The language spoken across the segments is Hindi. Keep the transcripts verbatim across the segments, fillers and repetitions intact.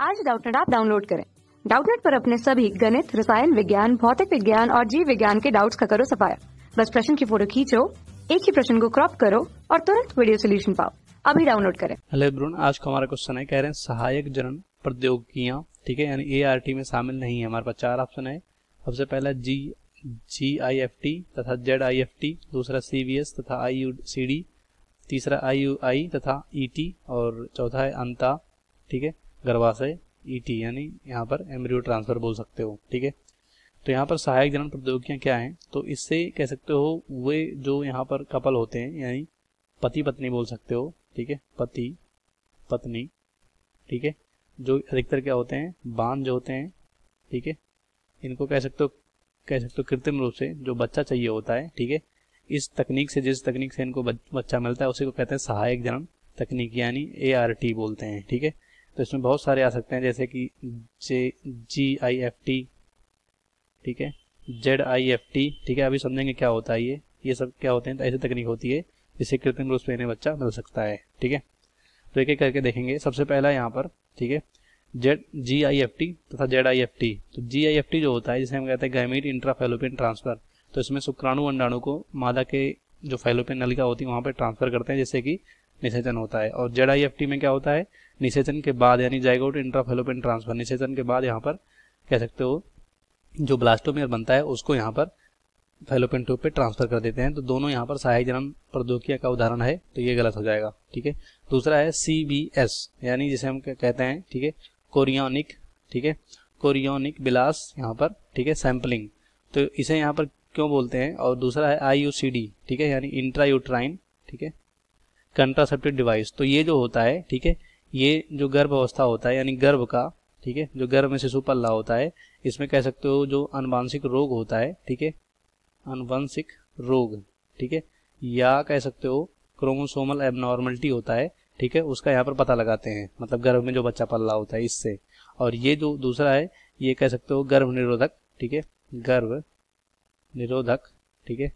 आज डाउटनेट ऐप डाउनलोड करें। डाउटनेट पर अपने सभी गणित, रसायन विज्ञान, भौतिक विज्ञान और जीव विज्ञान के डाउट्स का करो सफाया। बस प्रश्न की फोटो खींचो, एक ही प्रश्न को क्रॉप करो और तुरंत वीडियो सोल्यूशन पाओ। अभी डाउनलोड करें। हेलो एवरीवन, आज का हमारा क्वेश्चन है, कह रहे हैं सहायक जनन प्रौद्योगिकियां, ठीक है, यानी ए आर टी में शामिल नहीं है। हमारे पास चार ऑप्शन है। सबसे पहला G G I F T तथा जेड आई एफ टी, दूसरा सी वी एस तथा आई यू सी डी, तीसरा आई यू आई तथा ई टी और चौथा है अंता, ठीक है, गर्भाशय ई टी, यानी यहाँ पर एम्ब्रियो ट्रांसफर बोल सकते हो, ठीक है। तो यहाँ पर सहायक जनन प्रौद्योगिकियां क्या हैं, तो इससे कह सकते हो वे जो यहाँ पर कपल होते हैं, यानी पति पत्नी बोल सकते हो, ठीक है, पति पत्नी, ठीक है, जो अधिकतर क्या होते हैं, बांझ जो होते हैं, ठीक है, इनको कह सकते हो कह सकते हो कृत्रिम रूप से जो बच्चा चाहिए होता है, ठीक है, इस तकनीक से जिस तकनीक से इनको बच्चा मिलता है उसी को कहते हैं सहायक जनन तकनीक, यानी ए आर टी बोलते हैं, ठीक है। तो इसमें बहुत सारे आ सकते हैं, जैसे कि जे जी आई एफ टी, ठीक है, जेड आई एफ टी, ठीक है। अभी समझेंगे क्या होता है ये ये सब क्या होते हैं। तो ऐसी तकनीक होती है जिससे कृत्रिम रूप से इन्हें बच्चा मिल सकता है, ठीक है। तो एक एक करके देखेंगे। सबसे पहला यहाँ पर, ठीक है, Z G I F T तथा जेड आई एफ टी। तो जी आई एफ टी जो होता है, जिसे हम कहते हैं गैमीट इंट्राफैलोपियन ट्रांसफर, तो इसमें शुक्राणु अंडाणु को मादा के जो फैलोपियन नलिका होती है वहाँ पर ट्रांसफर करते हैं, जिससे कि निषेचन होता है। और जेड आई एफ टी में क्या होता है, निषेचन के बाद, यानी जाइगोट इंट्राफैलोपियन ट्रांसफर, निषेचन के बाद यहाँ पर कह सकते हो जो ब्लास्टोमेयर बनता है उसको यहाँ पर फैलोपियन ट्यूब पे ट्रांसफर कर देते हैं। तो दोनों यहाँ पर सहायक जनन प्रौद्योगिकी का उदाहरण है, तो ये गलत हो जाएगा, ठीक है। दूसरा है सी बी एस, यानी जिसे हम कहते हैं, ठीक है, कोरियोनिक, ठीक है, कोरियोनिक विलास यहाँ पर, ठीक है, सैंपलिंग, तो इसे यहाँ पर क्यों बोलते हैं। और दूसरा है आई यू सी डी, ठीक है, यानी इंट्रायूट्राइन, ठीक है, कंट्रासेप्टिव डिवाइस। तो ये जो होता है, ठीक है, ये जो गर्भ अवस्था होता है, यानी गर्भ का, ठीक है, जो गर्भ में शिशु पल रहा होता है, इसमें कह सकते हो जो अनुवांशिक रोग होता है, ठीक है, अनुवांशिक रोग, ठीक है, या कह सकते हो क्रोमोसोमल एबनॉर्मलिटी होता है, ठीक है, उसका यहाँ पर पता लगाते हैं, मतलब गर्भ में जो बच्चा पल रहा होता है इससे। और ये जो दूसरा है, ये कह सकते हो गर्भ निरोधक, ठीक है, गर्भ निरोधक, ठीक है,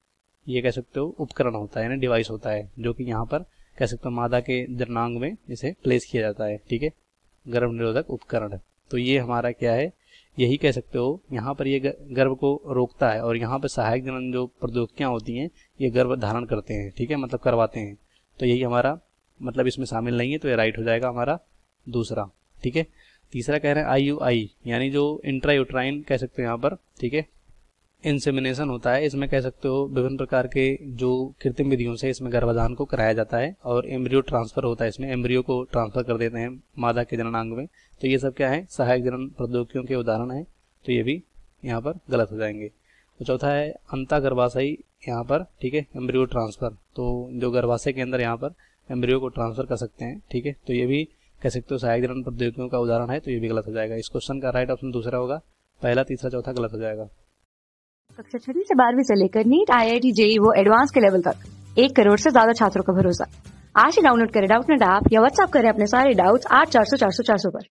ये कह सकते हो उपकरण होता है, यानी डिवाइस होता है, जो कि यहाँ पर कह सकते हो मादा के जननांग में इसे प्लेस किया जाता है, ठीक है, गर्भ निरोधक उपकरण। तो ये हमारा क्या है, यही कह सकते हो यहाँ पर ये गर्भ को रोकता है, और यहाँ पर सहायक जनन जो प्रौद्योगिकियां होती हैं ये गर्भ धारण करते हैं, ठीक है, मतलब करवाते हैं। तो यही हमारा मतलब इसमें शामिल नहीं है, तो ये राइट हो जाएगा हमारा दूसरा, ठीक है। तीसरा कह रहे हैं आई यू आई, यानी जो इंट्रायूट्राइन कह सकते हो यहाँ पर, ठीक है, इंसेमिनेशन होता है। इसमें कह सकते हो विभिन्न प्रकार के जो कृत्रिम विधियों से इसमें गर्भाधान को कराया जाता है, और एम्ब्रियो ट्रांसफर होता है, इसमें एम्ब्रियो को ट्रांसफर कर देते हैं मादा के जननांग में। तो ये सब क्या है, सहायक जनन प्रौद्योगिकियों के उदाहरण है, तो ये भी यहाँ पर गलत हो जाएंगे। तो चौथा है अंता गर्भाशयी यहाँ पर, ठीक है, एम्ब्रियो ट्रांसफर, तो जो गर्भाशय के अंदर यहाँ पर एम्ब्रियो को ट्रांसफर कर सकते हैं, ठीक है, तो ये भी कह सकते हो सहायक जनन प्रौद्योगिकियों का उदाहरण है, तो ये भी गलत हो जाएगा। इस क्वेश्चन का राइट ऑप्शन दूसरा होगा, पहला तीसरा चौथा गलत हो जाएगा। कक्षा छठी से बारहवीं से लेकर NEET, I I T, JEE वो एडवांस के लेवल तक एक करोड़ से ज्यादा छात्रों का भरोसा। आज ही डाउनलोड करें डाउटनेट ऐप या व्हाट्सएप करें अपने सारे डाउट्स आठ चार सौ चार सौ चार सौ पर।